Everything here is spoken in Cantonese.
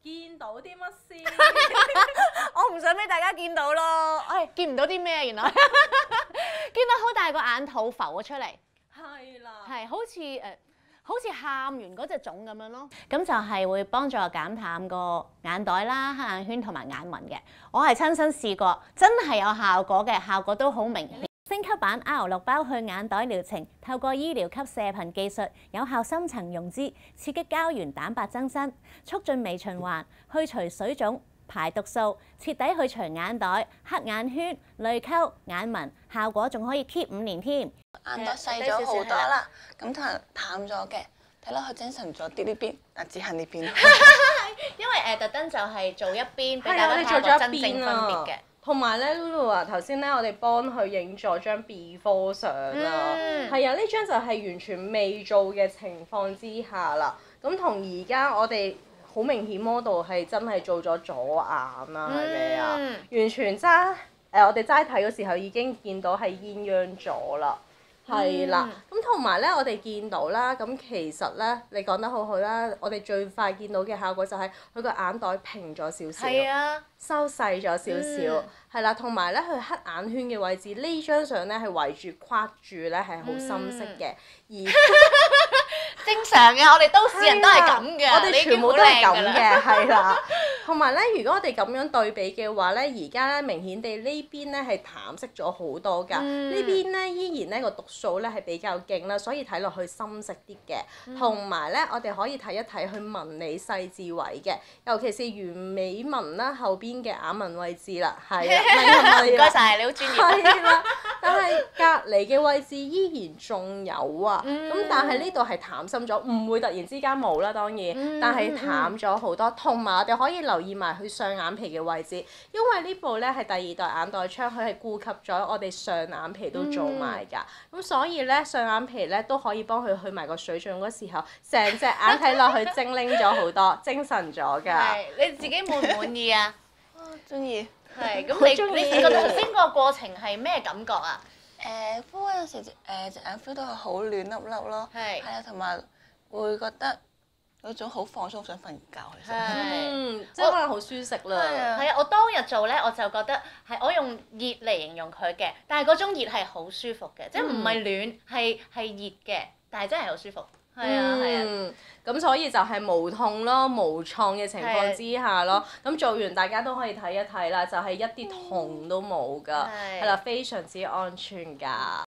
見到啲乜先？ 我唔想俾大家見到咯。見唔到啲咩原來？見到好大個眼肚浮咗出嚟， 係啦， 係好似喊完嗰隻腫咁樣咯。咁就係會幫助減淡個眼袋啦、黑眼圈同埋眼紋嘅。我係親身試過，真係有效果嘅，效果都好明顯。升級版 R6 包去眼袋療程，透過醫療級射頻技術，有效深層溶脂，刺激膠原蛋白增生，促進微循環，去除水腫、排毒素，徹底去除眼袋、黑眼圈、淚溝、眼紋，效果仲可以 keep 5年添。 眼袋細咗好多啦，咁同埋淡咗嘅，睇落去精神咗啲呢邊，但只係呢邊。 因為特登就係做一邊俾大係啊，我家睇哋做咗一個真正分邊啊別嘅。。 同埋咧，Lulu 話頭先咧，我哋幫佢影咗張 before 相啦。係啊，呢張就係完全未做嘅情況之下啦。咁同而家我哋好明顯 model 係真係做咗左眼啦，係咪啊？完全我哋齋睇嘅時候已經見到係鴛鴦咗啦。係啦，咁同埋咧，我哋見到啦，咁其實咧，你講得好好啦，我哋最快見到嘅效果就係佢個眼袋平咗少少， 係啊， 收細咗少少，係啦，同埋咧佢黑眼圈嘅位置，呢張相咧係圍住框住咧係好深色嘅，而正常嘅，我哋都市人都係咁嘅， 我哋全部都係咁嘅。 嘅，係啦。同埋咧，如果我哋咁樣對比嘅話咧，而家咧明顯地呢邊咧係淡色咗好多㗎，呢邊咧依然咧個毒素咧係比較勁啦，所以睇落去深色啲嘅。同埋咧，我哋可以睇一睇佢紋理細緻位嘅，尤其是完美紋啦，後邊嘅眼紋位置啦，係啊， 唔該晒，你好專業。 係啦，但係隔離嘅位置依然仲有啊，咁但係呢度係淡深咗，唔會突然之間冇啦，當然，但係淡咗好多。同埋我哋可以留意埋佢上眼皮嘅位置，因為呢部咧係第二代眼袋槍，佢係顧及咗我哋上眼皮都做埋㗎，咁所以咧上眼皮咧都可以幫佢去埋個水腫嗰時候，成隻眼睇落去精靈咗好多，精神咗㗎。 係，你自己滿唔滿意啊？ 中意。 係，咁你覺得頭先個過程係咩感覺啊？ 敷嗰陣時隻眼 feel 到係好暖粒粒咯， 係啊，同埋會覺得有種好放鬆，想瞓覺其實。 即係可能好舒適啦。 係啊，我當日做咧，我就覺得係我用熱嚟形容佢嘅，但係嗰種熱係好舒服嘅，即係唔係暖，係熱嘅，但係真係好舒服。係啊係啊。 咁所以就係無痛咯、無創嘅情況之下咯，咁做完大家都可以睇一睇啦，就係一啲痛都冇㗎，係啦，非常之安全㗎。